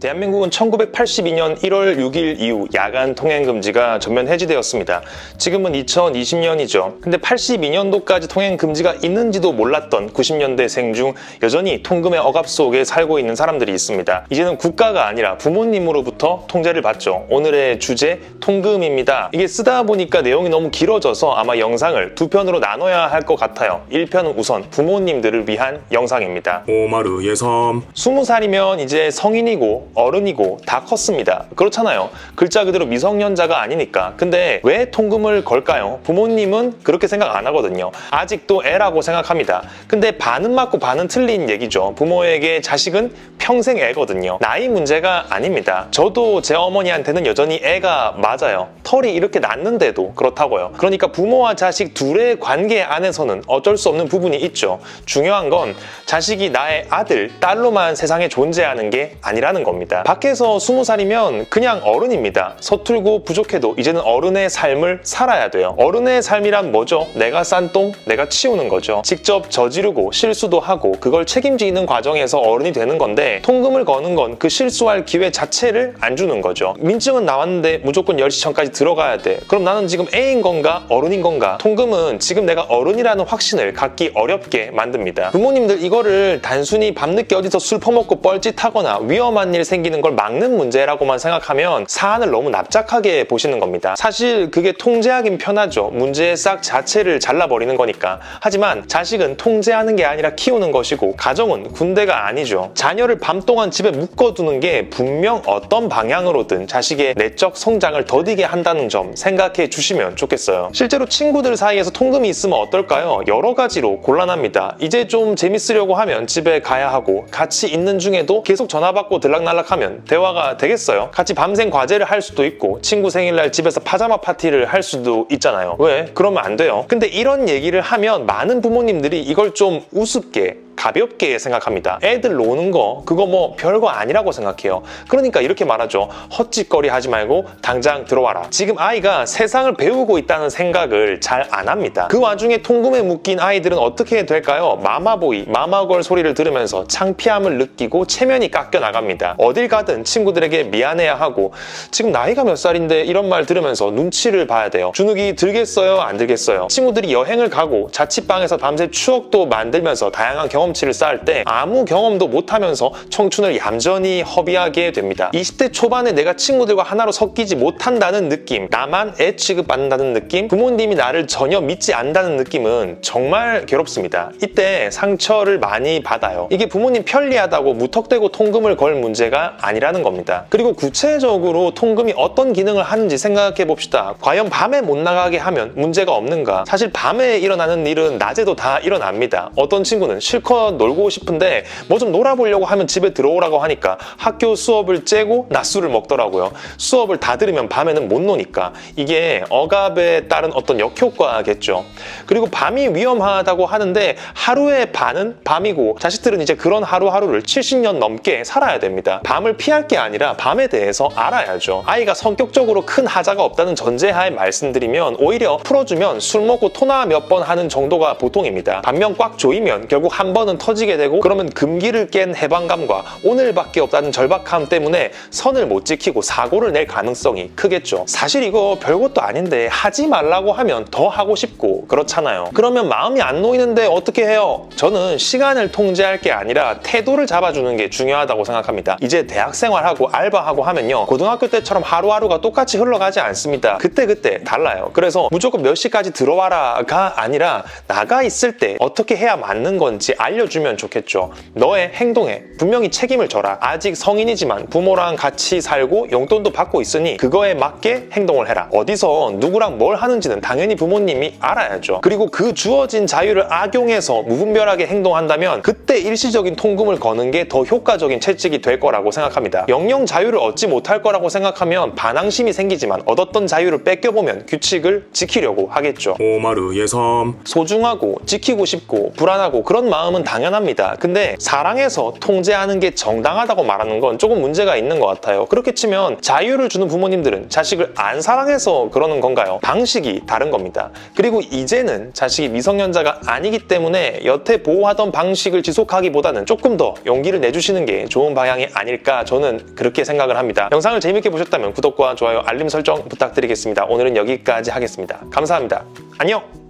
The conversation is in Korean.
대한민국은 1982년 1월 6일 이후 야간 통행 금지가 전면 해지되었습니다. 지금은 2020년이죠. 근데 82년도까지 통행 금지가 있는지도 몰랐던 90년대생 중 여전히 통금의 억압 속에 살고 있는 사람들이 있습니다. 이제는 국가가 아니라 부모님으로부터 통제를 받죠. 오늘의 주제, 통금입니다. 이게 쓰다 보니까 내용이 너무 길어져서 아마 영상을 두 편으로 나눠야 할 것 같아요. 1편은 우선 부모님들을 위한 영상입니다. 오마르 예섬 20살이면 이제 성인이고 어른이고 다 컸습니다. 그렇잖아요. 글자 그대로 미성년자가 아니니까. 근데 왜 통금을 걸까요? 부모님은 그렇게 생각 안 하거든요. 아직도 애라고 생각합니다. 근데 반은 맞고 반은 틀린 얘기죠. 부모에게 자식은 평생 애거든요. 나이 문제가 아닙니다. 저도 제 어머니한테는 여전히 애가 맞아요. 털이 이렇게 났는데도 그렇다고요. 그러니까 부모와 자식 둘의 관계 안에서는 어쩔 수 없는 부분이 있죠. 중요한 건 자식이 나의 아들, 딸로만 세상에 존재하는 게 아니라는 겁니다. 밖에서 20살이면 그냥 어른입니다. 서툴고 부족해도 이제는 어른의 삶을 살아야 돼요. 어른의 삶이란 뭐죠? 내가 싼 똥, 내가 치우는 거죠. 직접 저지르고 실수도 하고 그걸 책임지는 과정에서 어른이 되는 건데 통금을 거는 건 그 실수할 기회 자체를 안 주는 거죠. 민증은 나왔는데 무조건 10시 전까지 들어가야 돼. 그럼 나는 지금 애인 건가? 어른인 건가? 통금은 지금 내가 어른이라는 확신을 갖기 어렵게 만듭니다. 부모님들 이거를 단순히 밤늦게 어디서 술 퍼먹고 뻘짓하거나 위험한 일 생기는 걸 막는 문제라고만 생각하면 사안을 너무 납작하게 보시는 겁니다. 사실 그게 통제하긴 편하죠. 문제의 싹 자체를 잘라버리는 거니까. 하지만 자식은 통제하는 게 아니라 키우는 것이고 가정은 군대가 아니죠. 자녀를 밤 동안 집에 묶어두는 게 분명 어떤 방향으로든 자식의 내적 성장을 더디게 한다는 점 생각해 주시면 좋겠어요. 실제로 친구들 사이에서 통금이 있으면 어떨까요? 여러 가지로 곤란합니다. 이제 좀 재밌으려고 하면 집에 가야 하고 같이 있는 중에도 계속 전화 받고 들락날락하면 대화가 되겠어요? 같이 밤샘 과제를 할 수도 있고 친구 생일날 집에서 파자마 파티를 할 수도 있잖아요. 왜? 그러면 안 돼요. 근데 이런 얘기를 하면 많은 부모님들이 이걸 좀 우습게 가볍게 생각합니다. 애들 노는 거 그거 뭐 별거 아니라고 생각해요. 그러니까 이렇게 말하죠. 헛짓거리 하지 말고 당장 들어와라. 지금 아이가 세상을 배우고 있다는 생각을 잘 안 합니다. 그 와중에 통금에 묶인 아이들은 어떻게 될까요? 마마보이, 마마걸 소리를 들으면서 창피함을 느끼고 체면이 깎여 나갑니다. 어딜 가든 친구들에게 미안해야 하고 지금 나이가 몇 살인데 이런 말 들으면서 눈치를 봐야 돼요. 주눅이 들겠어요? 안 들겠어요? 친구들이 여행을 가고 자취방에서 밤새 추억도 만들면서 다양한 경험치를 쌓을 때 아무 경험도 못하면서 청춘을 얌전히 허비하게 됩니다. 20대 초반에 내가 친구들과 하나로 섞이지 못한다는 느낌, 나만 애 취급받는다는 느낌, 부모님이 나를 전혀 믿지 않는다는 느낌은 정말 괴롭습니다. 이때 상처를 많이 받아요. 이게 부모님 편리하다고 무턱대고 통금을 걸 문제가 아니라는 겁니다. 그리고 구체적으로 통금이 어떤 기능을 하는지 생각해 봅시다. 과연 밤에 못 나가게 하면 문제가 없는가? 사실 밤에 일어나는 일은 낮에도 다 일어납니다. 어떤 친구는 실컷 놀고 싶은데 뭐 좀 놀아보려고 하면 집에 들어오라고 하니까 학교 수업을 째고 낮술을 먹더라고요. 수업을 다 들으면 밤에는 못 노니까. 이게 억압에 따른 어떤 역효과겠죠. 그리고 밤이 위험하다고 하는데 하루의 반은 밤이고 자식들은 이제 그런 하루하루를 70년 넘게 살아야 됩니다. 밤을 피할 게 아니라 밤에 대해서 알아야죠. 아이가 성격적으로 큰 하자가 없다는 전제하에 말씀드리면 오히려 풀어주면 술 먹고 토나 몇 번 하는 정도가 보통입니다. 반면 꽉 조이면 결국 한 번은 터지게 되고 그러면 금기를 깬 해방감과 오늘밖에 없다는 절박함 때문에 선을 못 지키고 사고를 낼 가능성이 크겠죠. 사실 이거 별것도 아닌데 하지 말라고 하면 더 하고 싶고 그렇잖아요. 그러면 마음이 안 놓이는데 어떻게 해요? 저는 시간을 통제할 게 아니라 태도를 잡아주는 게 중요하다고 생각합니다. 이제 대학생활하고 알바하고 하면요. 고등학교 때처럼 하루하루가 똑같이 흘러가지 않습니다. 그때그때 달라요. 그래서 무조건 몇 시까지 들어와라가 아니라 나가 있을 때 어떻게 해야 맞는 건지 알려주면 좋겠죠. 너의 행동에 분명히 책임을 져라. 아직 성인이지만 부모랑 같이 살고 용돈도 받고 있으니 그거에 맞게 행동을 해라. 어디서 누구랑 뭘 하는지는 당연히 부모님이 알아야죠. 그리고 그 주어진 자유를 악용해서 무분별하게 행동한다면 그때 일시적인 통금을 거는 게 더 효과적인 채찍이 될 거라고 생각합니다. 영영 자유를 얻지 못할 거라고 생각하면 반항심이 생기지만 얻었던 자유를 뺏겨보면 규칙을 지키려고 하겠죠. 오마르 예섬 소중하고 지키고 싶고 불안하고 그런 마음은 당연합니다. 근데 사랑해서 통제하는 게 정당하다고 말하는 건 조금 문제가 있는 것 같아요. 그렇게 치면 자유를 주는 부모님들은 자식을 안 사랑해서 그러는 건가요? 방식이 다른 겁니다. 그리고 이제는 자식이 미성년자가 아니기 때문에 여태 보호하던 방식을 지속하기보다는 조금 더 용기를 내주시는 게 좋은 방향이 아닐까 아닐까 저는 그렇게 생각을 합니다. 영상을 재밌게 보셨다면 구독과 좋아요, 알림 설정 부탁드리겠습니다. 오늘은 여기까지 하겠습니다. 감사합니다. 안녕!